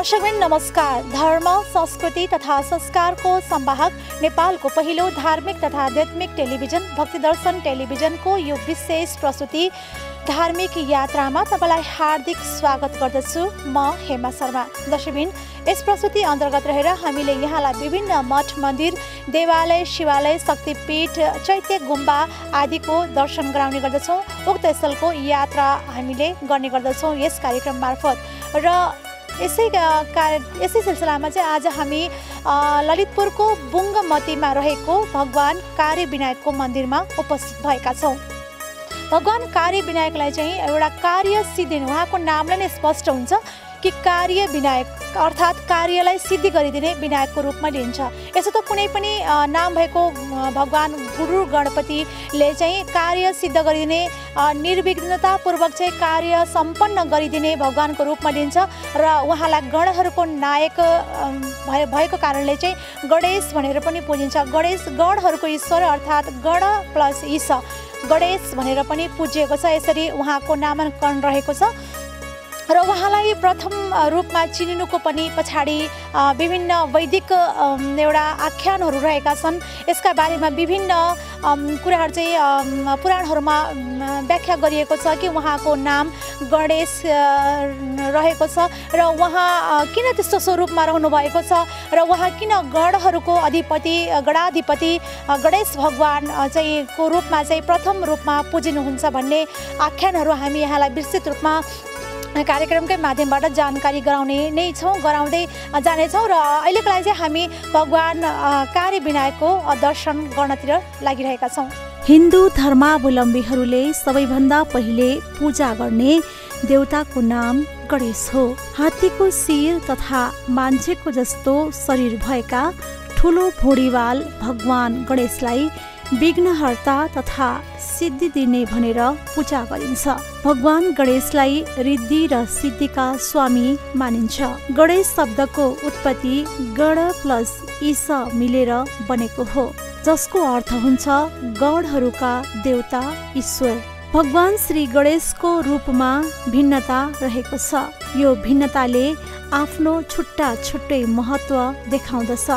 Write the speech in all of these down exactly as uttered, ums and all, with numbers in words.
दर्शकबिन नमस्कार। धर्म संस्कृति तथा संस्कारको संवाहक नेपालको पहिलो धार्मिक तथा आध्यात्मिक टेलिभिजन भक्तिदर्शन टेलिभिजनको यो विशेष प्रस्तुति धार्मिक यात्रामा तपाईलाई हार्दिक स्वागत गर्दछु। म हेमा शर्मा। दर्शकबिन यस प्रस्तुति अन्तर्गत रहेर हामीले यहाँलाई विभिन्न मठ मन्दिर, देवालय, शिवालय, शक्तिपीठ, चैत्य गुम्बा आदिको दर्शन गराउने गर्दछौँ। उक्त स्थलको यात्रा हामीले गर्ने गर्दछौँ यस कार्यक्रम मार्फत। र यसै यसै सिलसिलामा चाहिँ आज हामी ललितपुरको बुङ्गमतीमा रहेको भगवान कार्य विनायकको मन्दिरमा उपस्थित भएका छौँ। भगवान कार्य विनायकलाई चाहिँ एउटा कार्य सिद्धि, उहाँको नामले नै स्पष्ट हुन्छ कि कार्य विनायक अर्थात् कार्यलाई सिद्धि गरिदिने विनायकको रूपमा लिन्छ। यसो त कुनै पनि नाम भएको भगवान गुरु गणपतिले चाहिँ कार्य सिद्ध गरिदिने, निर्विघ्नतापूर्वक चाहिँ कार्य सम्पन्न गरिदिने भगवानको रूपमा लिन्छ र उहाँलाई गणहरूको नायक भएको कारणले चाहिँ गणेश भनेर पनि पूजिन्छ। गणेश गणहरूको ईश्वर अर्थात् गण प्लस ईश गणेश भनेर पनि पूजिएको छ। यसरी उहाँको नामाङ्कन रहेको छ र उहाँलाई प्रथम रूपमा चिनिनुको पनि पछाडि विभिन्न वैदिक एउटा आख्यानहरू रहेका छन्। यसका बारेमा विभिन्न कुराहरू चाहिँ पुराणहरूमा व्याख्या गरिएको छ कि उहाँको नाम गणेश रहेको छ र उहाँ किन त्यस्तो स्वरूपमा रहनुभएको छ र उहाँ किन गणहरूको अधिपति गणाधिपति गणेश भगवान चाहिँ को रूपमा चाहिँ प्रथम रूपमा पुजिनुहुन्छ भन्ने आख्यानहरू हामी यहाँलाई विस्तृत रूपमा कार्यक्रमकै माध्यमबाट जानकारी गराउने नै छौँ, गराउँदै जानेछौँ। र अहिलेको लागि चाहिँ हामी भगवान कार्य विनायकको दर्शन गर्नतिर लागिरहेका छौँ। हिन्दू धर्मावलम्बीहरूले सबैभन्दा पहिले पूजा गर्ने देवताको नाम गणेश हो। हात्तीको शिर तथा मान्छेको जस्तो शरीर भएका ठुलो भोडीवाल भगवान गणेशलाई विघ्नहर्ता तथा सिद्धि दिने भनेर पूजा गरिन्छ। भगवान गणेशलाई रिद्धि र सिद्धिका स्वामी मानिन्छ। गणेश शब्दको उत्पत्ति गण प्लस ईश मिलेर बनेको हो, जसको अर्थ हुन्छ गणहरूका देवता ईश्वर। भगवान श्री गणेशको रूपमा भिन्नता रहेको छ। यो भिन्नताले आफ्नो छुट्टा छुट्टै महत्त्व देखाउँदछ।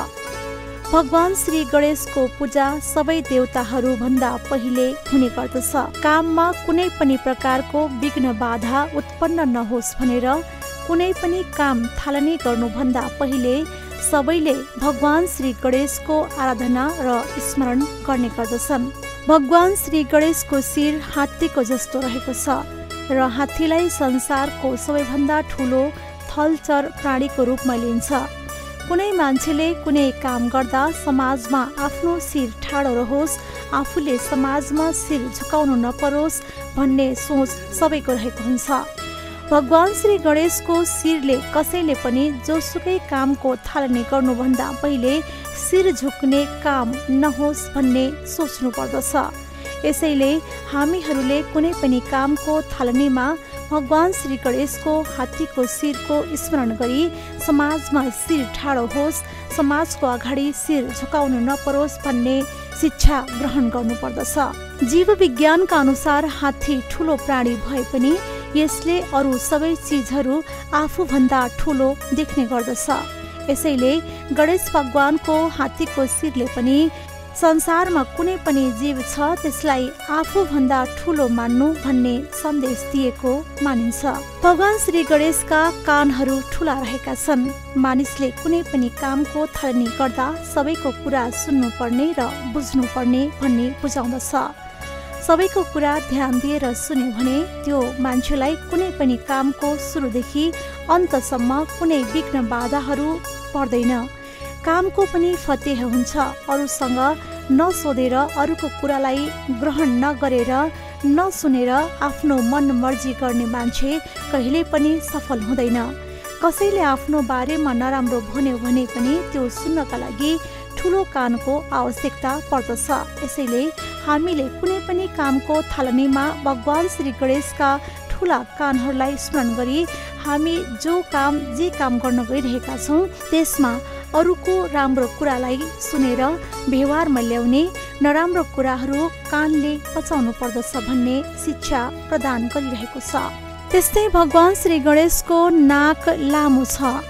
भगवान श्री गणेशको पूजा सबै देवताहरू भन्दा पहिले हुने गर्दछ। काममा कुनै पनि प्रकारको विघ्न बाधा उत्पन्न नहोस् भनेर कुनै पनि काम थालनी गर्नुभन्दा पहिले सबैले भगवान श्री गणेशको आराधना र स्मरण गर्ने गर्दछन्। भगवान श्री गणेशको शिर हात्तीको जस्तो रहेको छ र हात्तीलाई संसारको सबैभन्दा ठुलो थलचर प्राणीको रूपमा लिन्छ। कुनै मान्छेले कुनै काम गर्दा समाजमा आफ्नो शिर ठाडो रहोस्, आफूले समाजमा शिर झुकाउनु नपरोस् भन्ने सोच सबैको रहेको हुन्छ। भगवान श्री गणेशको शिरले कसैले पनि जोसुकै कामको थालनी गर्नुभन्दा पहिले शिर झुक्ने काम नहोस् भन्ने सोच्नु पर्दछ। यसैले हामीहरूले कुनै पनि कामको थालनीमा भगवान श्री गणेशको हात्तीको शिरको स्मरण गरी समाजमा शिर ठाडो होस्, समाजको अगाडि शिर झुकाउनु नपरोस् भन्ने शिक्षा ग्रहण गर्नुपर्दछ। जीव विज्ञानका अनुसार हात्ती ठुलो प्राणी भए पनि यसले अरू सबै चिजहरू आफूभन्दा ठुलो देख्ने गर्दछ। यसैले गणेश भगवानको हात्तीको शिरले पनि संसारमा कुनै पनि जीव छ त्यसलाई आफूभन्दा ठुलो मान्नु भन्ने सन्देश दिएको मानिन्छ। भगवान श्री गणेशका कानहरू ठुला रहेका छन्। मानिसले कुनै पनि कामको थालनी गर्दा सबैको कुरा सुन्नुपर्ने र बुझ्नुपर्ने भन्ने बुझाउँदछ। सबैको कुरा ध्यान दिएर सुन्यो भने त्यो मान्छेलाई कुनै पनि कामको सुरुदेखि अन्तसम्म कुनै विघ्न बाधाहरू पर्दैन। कामको पनि फतेह हुन्छ। अरूसँग नसोधेर अरूको कुरालाई ग्रहण नगरेर नसुनेर आफ्नो मन मर्जी गर्ने मान्छे कहिले पनि सफल हुँदैन। कसैले आफ्नो बारेमा नराम्रो भन्यो भने पनि त्यो सुन्नका लागि ठुलो कानको आवश्यकता पर्दछ। यसैले हामीले कुनै पनि कामको थालनीमा भगवान श्री गणेशका ठुला कानहरूलाई स्मरण गरी हामी जो काम जे काम गर्न गइरहेका छौँ त्यसमा अरूको राम्रो कुरालाई सुनेर व्यवहारमा ल्याउने, नराम्रो कुराहरू कानले पचाउनु पर्दछ भन्ने शिक्षा प्रदान गरिरहेको छ। त्यस्तै भगवान श्री गणेशको नाक लामो छ।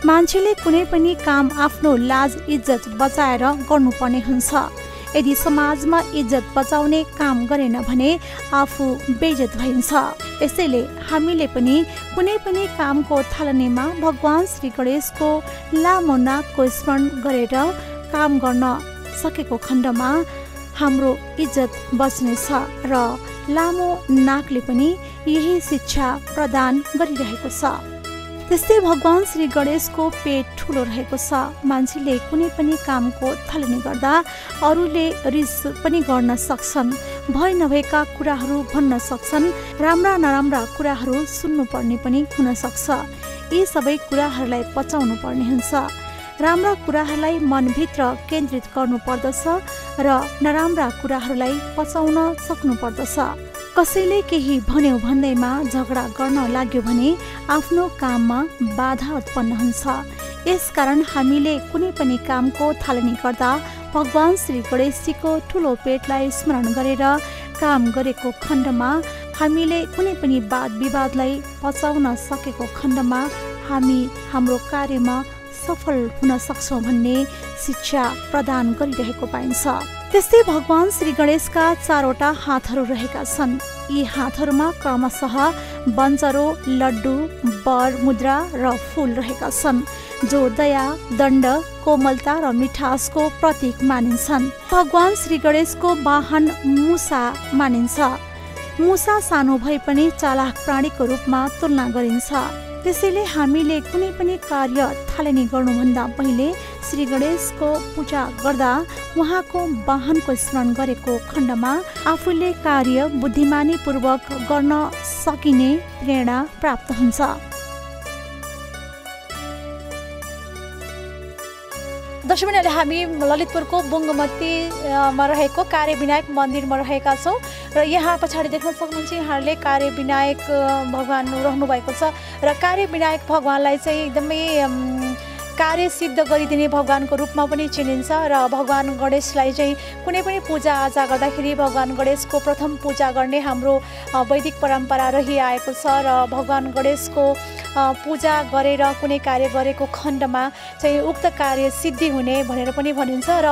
मान्छेले कुनै पनि काम आफ्नो लाज इज्जत बचाएर गर्नुपर्ने हुन्छ। यदि समाजमा इज्जत बचाउने काम गरेन भने आफू बेइज्जत भइन्छ। यसैले हामीले पनि कुनै पनि कामको थालनीमा भगवान श्री गणेशको लामो नाकको स्मरण गरेर काम गर्न सकेको खण्डमा हाम्रो इज्जत बच्नेछ र लामो नाकले पनि यही शिक्षा प्रदान गरिरहेको छ। त्यस्तै भगवान श्री गणेशको पेट ठुलो रहेको छ। मान्छेले कुनै पनि कामको थालनी गर्दा अरूले रिस पनि गर्न सक्छन्, भय नभएका कुराहरू भन्न सक्छन्, राम्रा नराम्रा कुराहरू सुन्नुपर्ने पनि हुन सक्छ। यी सबै कुराहरूलाई पचाउनु पर्ने हुन्छ। राम्रा कुराहरूलाई मनभित्र केन्द्रित गर्नु पर्दछ र नराम्रा कुराहरूलाई पचाउन सक्नु पर्दछ। कसैले केही भन्यो भन्दैमा झगडा गर्न लाग्यो भने आफ्नो काममा बाधा उत्पन्न हुन्छ। यसकारण हामीले कुनै पनि कामको थालनी गर्दा भगवान श्री गणेशजीको ठुलो पेटलाई स्मरण गरेर काम गरेको खण्डमा हामीले कुनै पनि वाद विवादलाई पचाउन सकेको खण्डमा हामी हाम्रो कार्यमा सफल हुन सक्छौँ भन्ने शिक्षा प्रदान गरिरहेको पाइन्छ। त्यस्तै भगवान श्री गणेशका चारवटा हातहरू रहेका छन्। यी हातहरूमा क्रमशः बन्चरो, लड्डु, वर, मुद्रा र फूल रहेका छन् जो दया, दण्ड, कोमलता र मिठासको प्रतीक मानिन्छन्। भगवान श्री गणेशको वाहन मुसा मानिन्छ। मुसा सानो भए पनि चालाक प्राणीको रूपमा तुलना गरिन्छ। त्यसैले हामीले कुनै पनि कार्य थालनी गर्नुभन्दा पहिले श्री गणेशको पूजा गर्दा उहाँको वाहनको स्मरण गरेको खण्डमा आफूले कार्य बुद्धिमानीपूर्वक गर्न सकिने प्रेरणा प्राप्त हुन्छ। दर्शकले हामी ललितपुरको बुङ्गमतीमा रहेको कार्य विनायक मन्दिरमा रहेका छौँ र यहाँ पछाडि देख्न सक्नुहुन्छ यहाँहरूले कार्य विनायक भगवान रहनु भएको छ र कार्य विनायक भगवानलाई चाहिँ एकदमै कार्य सिद्ध गरिदिने भगवानको रूपमा पनि चिनिन्छ र भगवान गणेशलाई चाहिँ कुनै पनि पूजा आजा गर्दाखेरि भगवान गणेशको प्रथम पूजा गर्ने हाम्रो वैदिक परम्परा रहिआएको छ र भगवान गणेशको पूजा गरेर कुनै कार्य गरेको खण्डमा चाहिँ उक्त कार्य सिद्धि हुने भनेर पनि भनिन्छ र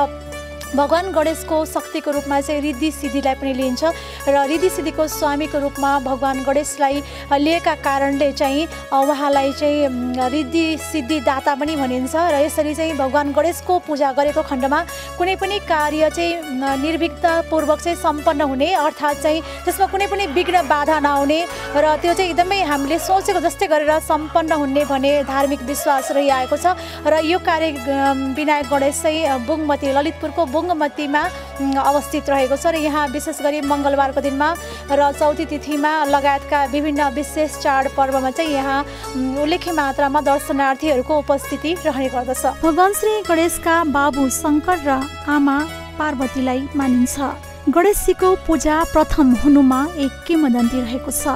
भगवान गणेशको शक्तिको रूपमा चाहिँ रिद्धि सिद्धिलाई पनि लिइन्छ र रिद्धि सिद्धिको स्वामीको रूपमा भगवान गणेशलाई लिएका कारणले चाहिँ उहाँलाई चाहिँ रिद्धि सिद्धि दाता पनि भनिन्छ र यसरी चाहिँ भगवान गणेशको पूजा गरेको खण्डमा कुनै पनि कार्य चाहिँ निर्विघ्नपूर्वक चाहिँ सम्पन्न हुने अर्थात् चाहिँ त्यसमा कुनै पनि विघ्न बाधा नआउने र त्यो चाहिँ एकदमै हामीले सोचेको जस्तै गरेर सम्पन्न हुने भने धार्मिक विश्वास रहिआएको छ र यो कार्य विनायक गणेश चाहिँ बुङ्गमती ललितपुरको बुङ्गमतीमा अवस्थित रहेको छ र यहाँ विशेष गरी मङ्गलबारको दिनमा र चौथी तिथिमा लगायतका विभिन्न विशेष चाड पर्वमा चाहिँ यहाँ उल्लेख्य मात्रामा दर्शनार्थीहरूको उपस्थिति रहने गर्दछ। भगवान श्री गणेशका बाबु शङ्कर र आमा पार्वतीलाई मानिन्छ। गणेशजीको पूजा प्रथम हुनुमा एक किंवदन्ती रहेको छ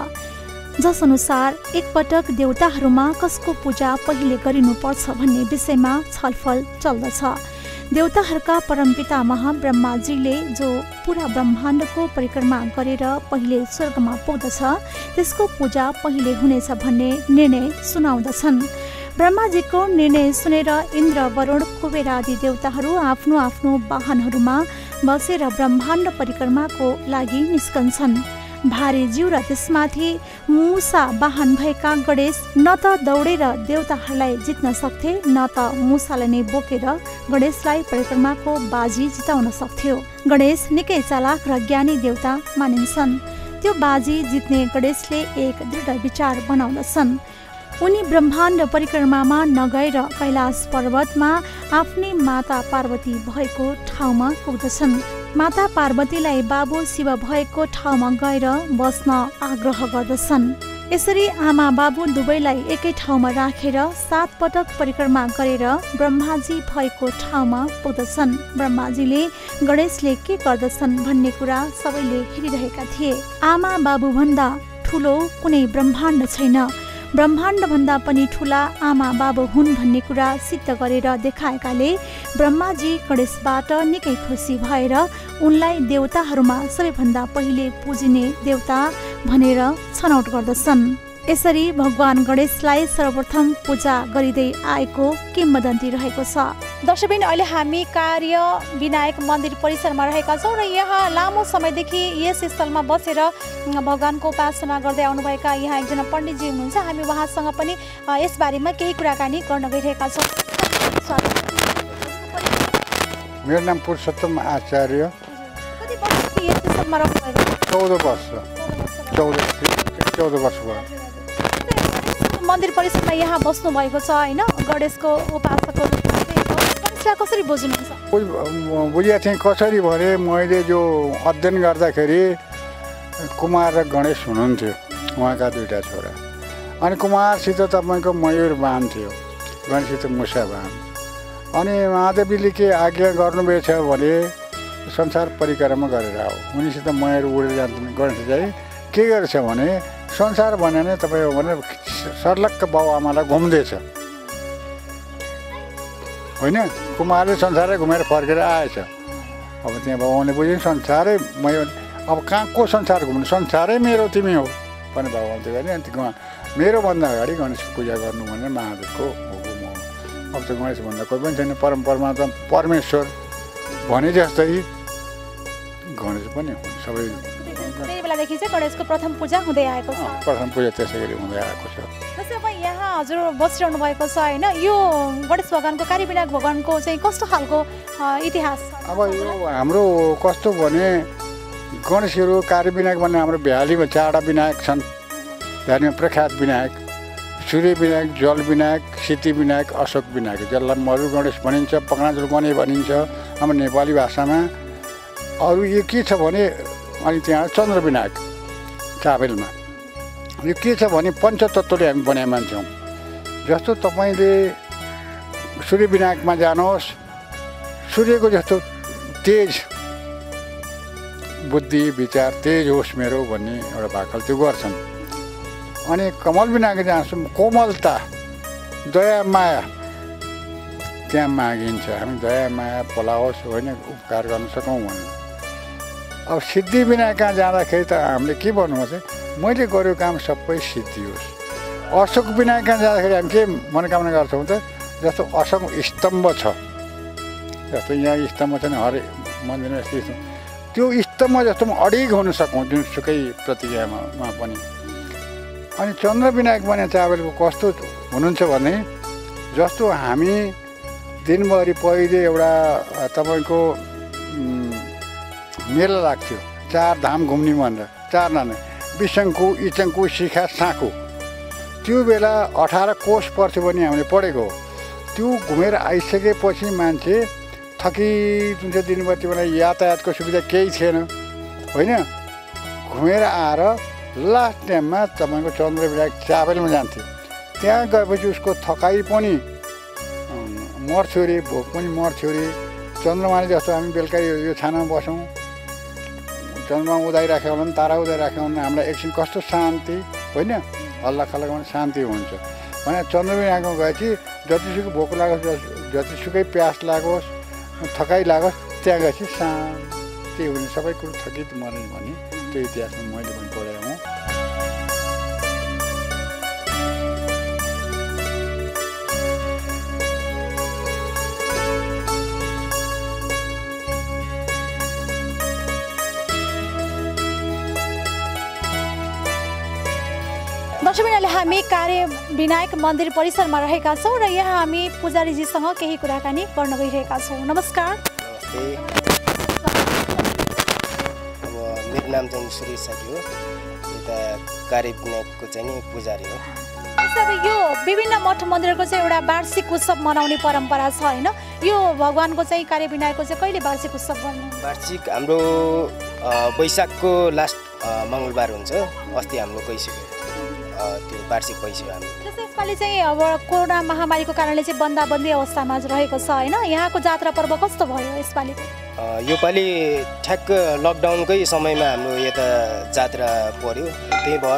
जस अनुसार एकपटक देवताहरूमा कसको पूजा पहिले गरिनुपर्छ भन्ने विषयमा छलफल चल्दछ। देवताहरूका परमपिता महाब्रह्माजीले जो पूरा ब्रह्माण्डको परिक्रमा गरेर पहिले स्वर्गमा पुग्दछ त्यसको पूजा पहिले हुनेछ भन्ने निर्णय सुनाउँदछन्। ब्रह्माजीको निर्णय सुनेर इन्द्र, वरुण, कुबेर आदि देवताहरू आफ्नो आफ्नो वाहनहरूमा बसेर ब्रह्माण्ड परिक्रमाको लागि निस्कन्छन्। भारी जीव र त्यसमाथि मुसा वाहन भएका गणेश न त दौडेर देवताहरूलाई जित्न सक्थे न त मुसालाई नै बोकेर गणेशलाई परिक्रमाको बाजी जिताउन सक्थ्यो। गणेश निकै चालाक र ज्ञानी देवता मानिन्छन्। त्यो बाजी जित्ने गणेशले एक दृढ विचार बनाउँदछन्। उनी ब्रह्माण्ड परिक्रमामा नगएर कैलाश पर्वतमा आफ्नै माता पार्वती भएको ठाउँमा पुग्दछन्। माता पार्वतीलाई बाबु शिव भएको ठाउँमा गएर बस्न आग्रह गर्दछन्। यसरी आमा बाबु दुवैलाई एकै ठाउँमा राखेर सात पटक परिक्रमा गरेर ब्रह्माजी भएको ठाउँमा पुग्दछन्। ब्रह्माजीले गणेशले के गर्दछन् भन्ने कुरा सबैले हेरिरहेका थिए। आमा बाबु भन्दा ठुलो कुनै ब्रह्माण्ड छैन, ब्रह्माण्ड भन्दा पनि ठुला आमा बाबु हुन् भन्ने कुरा सिद्ध गरेर देखाएकाले ब्रह्माजी गणेशबाट निकै खुसी भएर उनलाई देवताहरूमा सबैभन्दा पहिले पुजिने देवता भनेर छनौट गर्दछन्। यसरी भगवान गणेशलाई सर्वप्रथम पूजा गरिँदै आएको किम्वदन्ती रहेको छ। दर्शकबिन अहिले हामी कार्य विनायक मन्दिर परिसरमा रहेका छौँ र यहाँ लामो समयदेखि यस स्थलमा बसेर भगवानको उपासना गर्दै आउनुभएका यहाँ एकजना पण्डितजी हुनुहुन्छ। हामी उहाँसँग पनि यसबारेमा केही कुराकानी गर्न गइरहेका छौँ। मेरो नाम पुरुषोत्तम आचार्य। कति वर्षदेखि यस स्थलमा रहनुभएको? चौध वर्ष चौध चौध वर्ष भयो। मन्दिर परिसरमा यहाँ बस्नु भएको छ होइन, गणेशको उपासकको रूपमा गणेशलाई कसरी बुझ्नुहुन्छ? बुझिया चाहिँ कसरी भने मैले जो अध्ययन गर्दाखेरि कुमार र गणेश हुनुहुन्थ्यो, उहाँका दुईवटा छोरा। अनि कुमारसित तपाईँको मयूर बाण थियो, गणेशसित मुसा बाण। अनि महादेवीले के आज्ञा गर्नुभएछ भने संसार परिक्रमा गरेर आओ। उनीसित मयूर उडेर जान्छ। गणेश चाहिँ के गरेछ भने संसार भने नै तपाईँ भने सर्लक्क बाउ आमालाई घुम्दैछ होइन। कुमारले संसारै घुमेर फर्केर आएछ। अब त्यहाँ बाबाले बुझ्यो संसारै मै अब कहाँ को संसार घुम्नु, संसारै मेरो तिमी हो भने बाबाले त्यो गर्ने। अनि मेरोभन्दा अगाडि गणेशको पूजा गर्नु भने महादेवको हुकुम हो। अब त गणेशभन्दा कोही पनि छैन। परम्परामा त परमेश्वर भने जस्तै गणेश पनि हो। सबै त्यही बेलादेखि चाहिँ गणेशको प्रथम पूजा हुँदै आएको छ। प्रथम पूजा त्यसै गरी हुँदै आएको छ। जस्तै अब यहाँ हजुर बसिरहनु भएको छ होइन, यो गणेश भगवानको कार्यविनायक भगवानको चाहिँ कस्तो खालको इतिहास? अब यो हाम्रो कस्तो भने गणेशहरू कार्यविनायक भन्ने हाम्रो भ्यालीमा चारवटा विनायक छन्। भ्यालीमा प्रख्यात विनायक, सूर्य विनायक, जल विनायक, सिद्धि विनायक, अशोक विनायक, जसलाई मरु गणेश भनिन्छ, पक्राजुल गणे भनिन्छ हाम्रो नेपाली भाषामा। अरू यो के छ भने अनि त्यहाँ चन्द्र विनायक चाबेलमा। यो के छ भने पञ्चतत्त्वले हामी बनाए मान्छौँ। जस्तो तपाईँले सूर्य विनायकमा जानुहोस्, सूर्यको जस्तो तेज बुद्धि विचार तेज होस् मेरो भन्ने एउटा भाकल त्यो गर्छन्। अनि कमल विनायक जान्छौँ, कोमलता दया माया त्यहाँ मागिन्छ। हामी दया माया पलाओस् होइन, उपकार गर्न सकौँ भन्नु। अब सिद्धि विनायक कहाँ जाँदाखेरि त हामीले के भन्नु चाहिँ मैले गरेको काम सबै सिद्धि होस्। अशोक विनायक कहाँ जाँदाखेरि हामी के मनोकामना गर्छौँ त जस्तो अशोक स्तम्भ छ, जस्तो यहाँ स्तम्भ छ नि हरे मन्दिरमा यस्तो त्यो स्तम्भ जस्तो अडिग हुन सकौँ जुनसुकै प्रतिज्ञामा पनि। अनि चन्द्र विनायक भने चाबेलको कस्तो हुनुहुन्छ भने जस्तो हामी दिनभरि पहिले एउटा तपाईँको मेला लाग्थ्यो चार धाम घुम्ने भनेर, चार नाना बिसङ्कु इचङ्कु शिखा साँखु। त्यो बेला अठार कोष पर्थ्यो भने हामीले पढेको। त्यो घुमेर आइसकेपछि मान्छे थकित हुन्छ दिनभरि। त्यो बेला यातायातको सुविधा केही थिएन होइन। घुमेर आएर लास्ट टाइममा तपाईँको चन्द्र विनायक चाबेलमा जान्थ्यो। त्यहाँ गएपछि उसको थकाइ पनि मर्थ्यो अरे, भोक पनि मर्थ्यो अरे। चन्द्रमाले जस्तो हामी बेलुका यो छानामा बसौँ, चन्द्रमा उदाइराख्यो भने तारा उदाइराख्यो भने हामीलाई एकछिन कस्तो शान्ति होइन, हल्ला खल्ला भने शान्ति हुन्छ भने चन्द्र विनायकमा गएपछि जतिसुकै भोक लागोस्, जतिसुकै प्यास लागोस्, थकाइ लागोस्, त्यहाँ गएपछि शान्ति हुने, सबै कुरो थकित मर्ने भन्ने त्यो इतिहासमा मैले पनि पढेँ हुँ। दर्शकबिनले हामी कार्य विनायक मन्दिर परिसरमा रहेका छौँ र यहाँ हामी पुजारीजीसँग केही कुराकानी गर्न गइरहेका छौँ। नमस्कार। नमस्ते। अब मेरो नाम चाहिँ सुरेश साकी हो। यता कार्य विनायकको चाहिँ नि पुजारी हो। अब यो विभिन्न मठ मन्दिरको चाहिँ एउटा वार्षिक उत्सव मनाउने परम्परा छ होइन, यो भगवानको चाहिँ कार्य विनायकको चाहिँ कहिले वार्षिक उत्सव गर्नु? वार्षिक हाम्रो वैशाखको लास्ट मङ्गलबार हुन्छ। अस्ति हाम्रो गइसक्यो त्यो वार्षिक भइसक्यो हाम्रो। जस्तै यसपालि चाहिँ अब कोरोना महामारीको कारणले चाहिँ बन्दाबन्दी अवस्थामा रहेको छ होइन, यहाँको जात्रा पर्व कस्तो भयो यसपालि? योपालि ठ्याक्क लकडाउनकै समयमा हाम्रो यता जात्रा पर्यो। त्यही भएर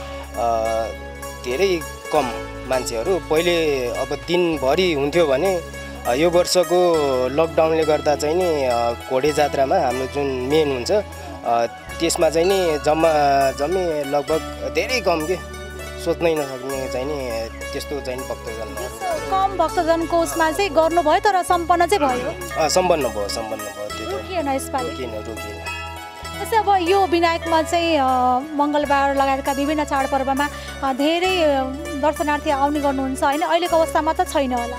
धेरै कम मान्छेहरू, पहिले अब दिनभरि हुन्थ्यो भने यो वर्षको लकडाउनले गर्दा चाहिँ नि घोडे जात्रामा हाम्रो जुन मेन हुन्छ त्यसमा चाहिँ नि जम्मा जम्मी लगभग धेरै कम के सोच्नै नसक्ने चाहिँ नि त्यस्तो चाहिँ नि भक्तजनहरू कम भक्तजनको उसमा चाहिँ गर्नुभयो तर सम्पन्न चाहिँ भयो सम्पन्न भयो सम्पन्न भयो त्यो त रोकिएन यसपालि रोकिएन रोकिएन जस्तै अब यो विनायकमा चाहिँ मङ्गलबार लगायतका विभिन्न चाडपर्वमा धेरै दर्शनार्थी आउने गर्नुहुन्छ होइन अहिलेको अवस्थामा त छैन होला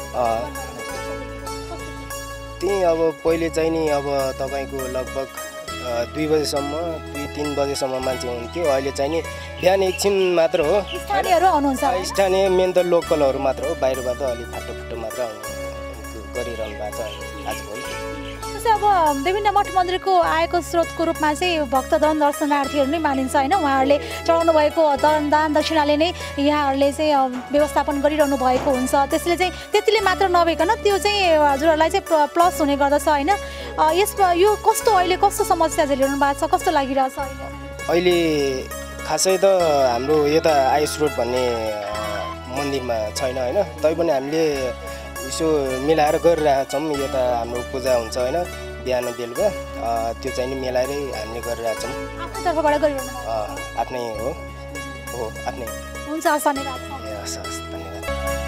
त्यही अब पहिले चाहिँ नि अब तपाईँको लगभग दुई बजेसम्म दुई तिन बजेसम्म मान्छे हुन्थ्यो अहिले चाहिँ नि बिहान एकछिन मात्र हो स्थानीयहरू आउनुहुन्छ स्थानीय मेन त लोकलहरू मात्र हो बाहिरबाट अलिक फाटो फुटो मात्र गरिरहनु भएको छ आजभोलि जस्तै अब विभिन्न मठ मन्दिरको आएको स्रोतको रूपमा चाहिँ भक्तजन दर्शनार्थीहरू नै मानिन्छ होइन उहाँहरूले चढाउनु भएको दान दक्षिणाले नै यहाँहरूले चाहिँ व्यवस्थापन गरिरहनु भएको हुन्छ त्यसले चाहिँ त्यतिले मात्र नभइकन त्यो चाहिँ हजुरहरूलाई चाहिँ प्लस हुने गर्दछ होइन यसमा यो कस्तो अहिले कस्तो समस्या झेलिरहनु भएको छ कस्तो लागिरहेछ अहिले खासै त हाम्रो यता आय स्रोत भन्ने मन्दिरमा छैन होइन तैपनि हामीले यसो मिलाएर गरिरहेका छौँ यता हाम्रो पूजा हुन्छ होइन बिहान बेलुका त्यो चाहिँ नि मिलाएरै हामीले गरिरहेका छौँ आफ्नै तर्फबाट गरिरहनु आफ्नै हो हो आफ्नै हुन्छ धन्यवाद हस् हस् धन्यवाद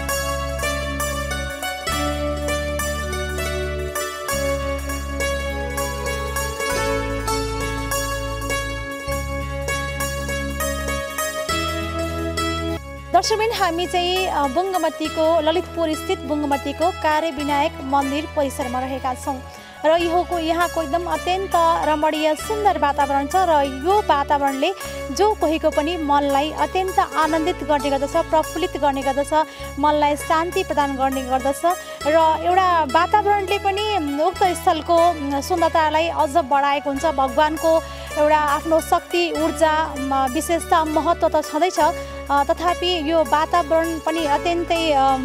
दर्शकबिन हामी चाहिँ बुङ्गमतीको ललितपुर स्थित बुङ्गमतीको कार्य विनायक मन्दिर परिसरमा रहेका छौँ र यहाँको यहाँको एकदम अत्यन्त रमणीय सुन्दर वातावरण छ र यो वातावरणले जो कोहीको पनि मनलाई अत्यन्त आनन्दित गर्ने गर्दछ प्रफुल्लित गर्ने गर्दछ मनलाई शान्ति प्रदान गर्ने गर्दछ र एउटा वातावरणले पनि उक्त स्थलको सुन्दरतालाई अझ बढाएको हुन्छ भगवानको एउटा आफ्नो शक्ति ऊर्जा विशेषता महत्त्व त छँदैछ तथापि यो वातावरण पनि अत्यन्तै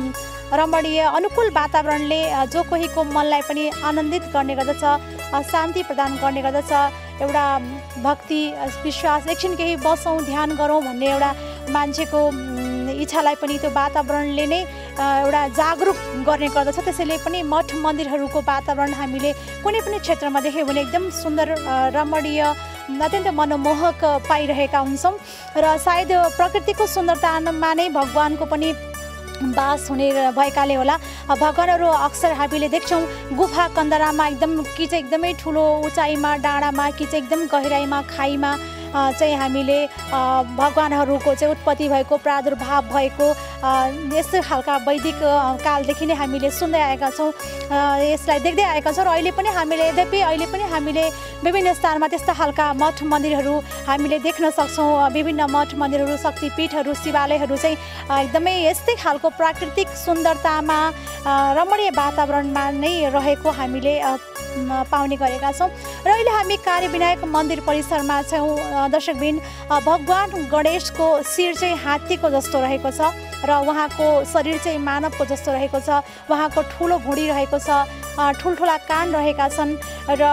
रमणीय अनुकूल वातावरणले जो कोहीको मनलाई पनि आनन्दित गर्ने गर्दछ शान्ति प्रदान गर्ने गर्दछ एउटा भक्ति विश्वास एकछिन केही बसौँ ध्यान गरौँ भन्ने एउटा मान्छेको इच्छालाई पनि त्यो वातावरणले नै एउटा जागरुक गर्ने गर्दछ त्यसैले पनि मठ मन्दिरहरूको वातावरण हामीले कुनै पनि क्षेत्रमा देख्यौँ भने एकदम सुन्दर रमणीय अत्यन्त मनमोहक पाइरहेका हुन्छौँ र सायद प्रकृतिको सुन्दरतामा नै भगवानको पनि बास हुने भएकाले होला भगवानहरू अक्सर हामीले देख्छौँ गुफा कन्दरामा एकदम कि चाहिँ एकदमै ठुलो उचाइमा डाँडामा कि चाहिँ एकदम गहिराइमा खाइमा चाहिँ हामीले भगवानहरूको चाहिँ उत्पत्ति भएको प्रादुर्भाव भएको यस्तै खालका वैदिक कालदेखि नै हामीले सुन्दै आएका छौँ यसलाई देख्दै आएका छौँ र अहिले पनि हामीले यद्यपि अहिले पनि हामीले विभिन्न स्थानमा त्यस्ता खालका मठ मन्दिरहरू हामीले देख्न सक्छौँ विभिन्न मठ मन्दिरहरू शक्तिपीठहरू शिवालयहरू चाहिँ एकदमै यस्तै खालको प्राकृतिक सुन्दरतामा रमणीय वातावरणमा नै रहेको हामीले पाउने गरेका छौँ र अहिले हामी कार्य विनायक मन्दिर परिसरमा छौँ दर्शकबिन भगवान गणेशको शिर चाहिँ हात्तीको जस्तो रहेको छ र उहाँको शरीर चाहिँ मानवको जस्तो रहेको छ उहाँको ठुलो भुँडी रहेको छ ठुल्ठुला कान रहेका छन् र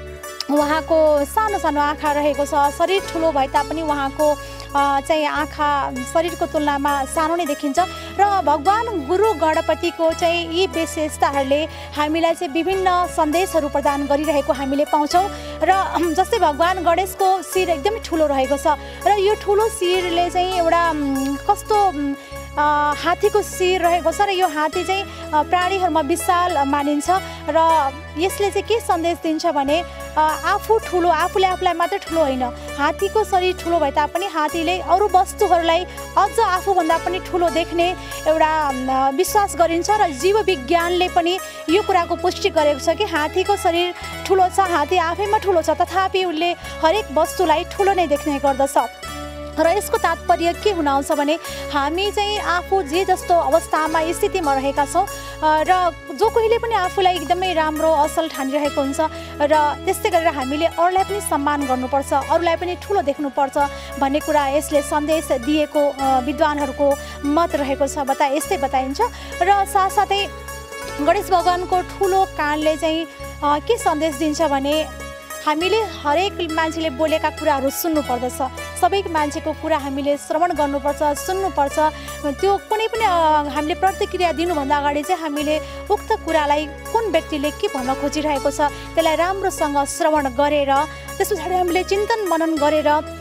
उहाँको सानो सानो आँखा रहेको छ शरीर ठुलो भए तापनि उहाँको चाहिँ आँखा शरीरको तुलनामा सानो नै देखिन्छ र भगवान गुरु गणपतिको चाहिँ यी विशेषताहरूले हामीलाई चाहिँ विभिन्न सन्देशहरू प्रदान गरिरहेको हामीले पाउँछौँ र जस्तै भगवान गणेशको शिर एकदमै ठुलो रहेको छ र यो ठुलो शिरले चाहिँ एउटा कस्तो हात्तीको शिर रहेको छ र यो हात्ती चाहिँ प्राणीहरूमा विशाल मानिन्छ र यसले चाहिँ के सन्देश दिन्छ भने आफू ठुलो आफूले आफूलाई मात्र ठुलो होइन हात्तीको शरीर ठुलो भए तापनि हात्तीले अरू वस्तुहरूलाई अझ आफूभन्दा पनि ठुलो देख्ने एउटा विश्वास गरिन्छ र जीव विज्ञानले पनि यो कुराको पुष्टि गरेको छ कि हात्तीको शरीर ठुलो छ हात्ती आफैमा ठुलो छ तथापि उसले हरेक वस्तुलाई ठुलो नै देख्ने गर्दछ र यसको तात्पर्य के हुन आउँछ भने हामी चाहिँ आफू जे जस्तो अवस्थामा स्थितिमा रहेका छौँ र जो कोहीले पनि आफूलाई एकदमै राम्रो असल ठानिरहेको हुन्छ र त्यस्तै गरेर हामीले अरूलाई पनि सम्मान गर्नुपर्छ अरूलाई पनि ठुलो देख्नुपर्छ भन्ने कुरा यसले सन्देश दिएको विद्वानहरूको मत रहेको छ बता यस्तै बताइन्छ र साथसाथै गणेश भगवानको ठुलो कानले चाहिँ के सन्देश दिन्छ भने हामीले हरेक मान्छेले बोलेका कुराहरू सुन्नुपर्दछ सबै मान्छेको कुरा हामीले श्रवण गर्नुपर्छ सुन्नुपर्छ त्यो कुनै पनि हामीले प्रतिक्रिया दिनुभन्दा अगाडि चाहिँ हामीले उक्त कुरालाई कुन व्यक्तिले के भन्न खोजिरहेको छ त्यसलाई राम्रोसँग श्रवण गरेर त्यस पछाडि हामीले चिन्तन मनन गरेर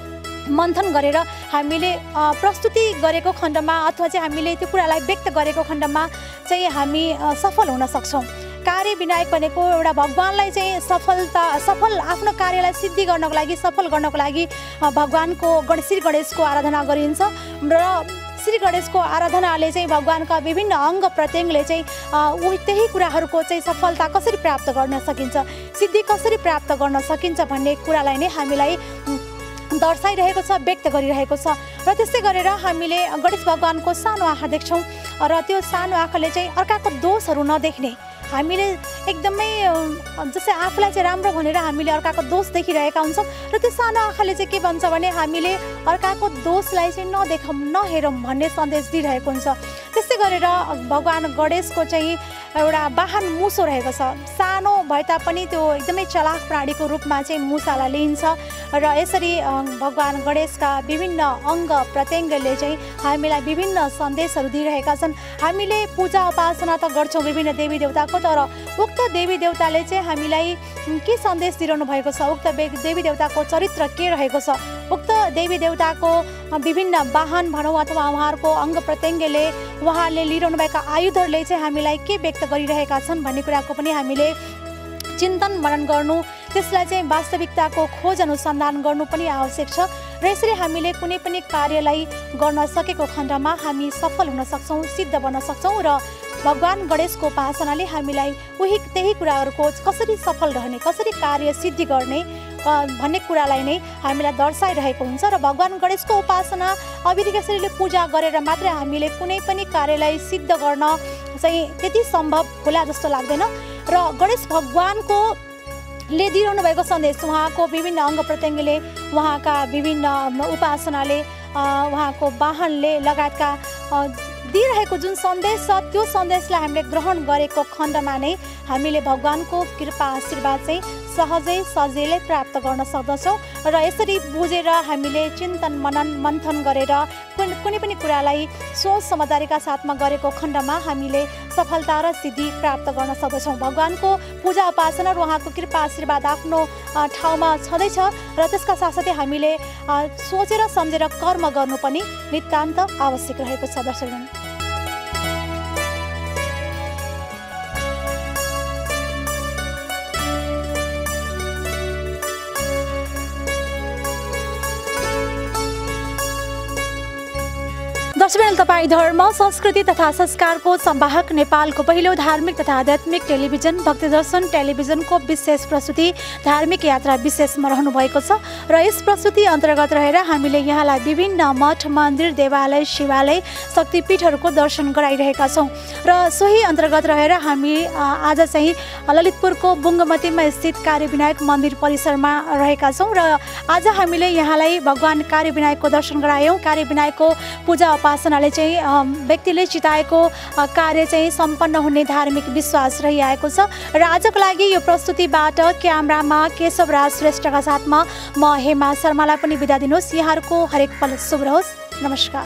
मन्थन गरेर हामीले प्रस्तुति गरेको खण्डमा अथवा चाहिँ हामीले त्यो कुरालाई व्यक्त गरेको खण्डमा चाहिँ हामी सफल हुन सक्छौँ। कार्य विनायक भनेको एउटा भगवानलाई चाहिँ सफलता सफल आफ्नो कार्यलाई सिद्धि गर्नको लागि सफल गर्नको लागि भगवानको गण श्री गणेशको आराधना गरिन्छ र श्री गणेशको आराधनाले चाहिँ भगवानका विभिन्न अङ्ग प्रत्यङ्गले चाहिँ उही त्यही कुराहरूको चाहिँ सफलता कसरी प्राप्त गर्न सकिन्छ, सिद्धि कसरी प्राप्त गर्न सकिन्छ भन्ने कुरालाई नै हामीलाई दर्शाइरहेको छ, व्यक्त गरिरहेको छ। र त्यसै गरेर हामीले गणेश भगवानको सानो आँखा देख्छौँ र त्यो सानो आँखाले चाहिँ अर्काको दोषहरू नदेख्ने, हामीले एकदमै जस्तै आफूलाई चाहिँ राम्रो भनेर हामीले अर्काको दोष देखिरहेका हुन्छौँ र त्यो सानो आँखाले चाहिँ के भन्छ भने हामीले अर्काको दोषलाई चाहिँ नदेखौँ नहेरौँ भन्ने सन्देश दिइरहेको हुन्छ। त्यसै गरेर भगवान गणेशको चाहिँ एउटा वाहन मुसो रहेको छ। सानो भए तापनि त्यो एकदमै चलाक प्राणीको रूपमा चाहिँ मुसालाई लिइन्छ र यसरी भगवान गणेशका विभिन्न अङ्ग प्रत्यङ्गले चाहिँ हामीलाई विभिन्न सन्देशहरू दिइरहेका छन्। हामीले पूजा उपासना त गर्छौँ विभिन्न देवी देवताको, तर उक्त देवी देवताले चाहिँ हामीलाई के सन्देश दिइरहनु भएको छ, उक्त देवी देवताको चरित्र के रहेको छ, उक्त देवी देवताको विभिन्न वाहन भनौँ अथवा उहाँहरूको अङ्ग प्रत्यङ्गले उहाँहरूले लिइरहनु भएका आयुधहरूले चाहिँ हामीलाई के व्यक्त गरिरहेका छन् भन्ने कुराको पनि हामीले चिन्तन मनन गर्नु, त्यसलाई चाहिँ वास्तविकताको खोज अनुसन्धान गर्नु पनि आवश्यक छ। र यसरी हामीले कुनै पनि कार्यलाई गर्न सकेको खण्डमा हामी सफल हुन सक्छौँ, सिद्ध बन्न सक्छौँ र भगवान गणेशको उपासनाले हामीलाई उही त्यही कुराहरूको कसरी सफल रहने, कसरी कार्य सिद्धि गर्ने भन्ने कुरालाई नै हामीलाई दर्शाइरहेको हुन्छ। र भगवान गणेशको उपासना अविधि कसरीले पूजा गरेर मात्रै हामीले कुनै पनि कार्यलाई सिद्ध गर्न चाहिँ त्यति सम्भव होला जस्तो लाग्दैन। र गणेश भगवानको ले दिइरहनु भएको सन्देश, उहाँको विभिन्न अङ्ग प्रत्यङ्गले, उहाँका विभिन्न उपासनाले, उहाँको वाहनले लगायतका दिइरहेको जुन सन्देश छ त्यो सन्देशलाई हामीले ग्रहण गरेको खण्डमा नै हामीले भगवानको कृपा आशीर्वाद चाहिँ सहजै सजिलै प्राप्त गर्न सक्दछौँ। र यसरी बुझेर हामीले चिन्तन मनन मन्थन गरेर कुन कुनै पनि कुरालाई सोच समझदारीका साथमा गरेको खण्डमा हामीले सफलता र सिद्धि प्राप्त गर्न सक्दछौँ। भगवानको पूजा उपासना र उहाँको कृपा आशीर्वाद आफ्नो ठाउँमा छँदैछ र त्यसका साथसाथै हामीले सोचेर सम्झेर कर्म गर्नु पनि नितान्त आवश्यक रहेको छ। दर्शकगण, दर्शकवृन्द, तपाईँ धर्म संस्कृति तथा संस्कारको संवाहक नेपालको पहिलो धार्मिक तथा आध्यात्मिक टेलिभिजन भक्ति दर्शन टेलिभिजनको विशेष प्रस्तुति धार्मिक यात्रा विशेषमा रहनु भएको छ र यस प्रस्तुति अन्तर्गत रहेर हामीले यहाँलाई विभिन्न मठ मन्दिर देवालय शिवालय शक्तिपीठहरूको दर्शन गराइरहेका छौँ र सोही अन्तर्गत रहेर हामी आज चाहिँ ललितपुरको बुङ्गमतीमा स्थित कार्य विनायक मन्दिर परिसरमा रहेका छौँ र आज हामीले यहाँलाई भगवान कार्य विनायकको दर्शन गरायौँ। कार्य विनायकको पूजा उपासनाले चाहिँ व्यक्तिले चिताएको कार्य चाहिँ सम्पन्न हुने धार्मिक विश्वास रहिआएको छ र आजको लागि यो प्रस्तुतिबाट क्यामरामा केशव राज श्रेष्ठका साथमा म हेमा शर्मालाई पनि बिदा दिनुहोस्। यहाँहरूको हरेक पल शुभ रहोस्। नमस्कार।